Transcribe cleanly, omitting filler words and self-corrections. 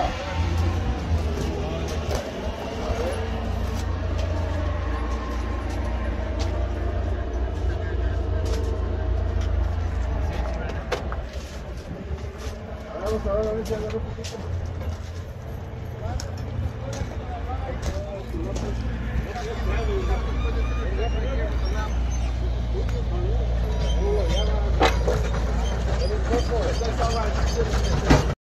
Vamos a ver si agarro un poquito. That's all right.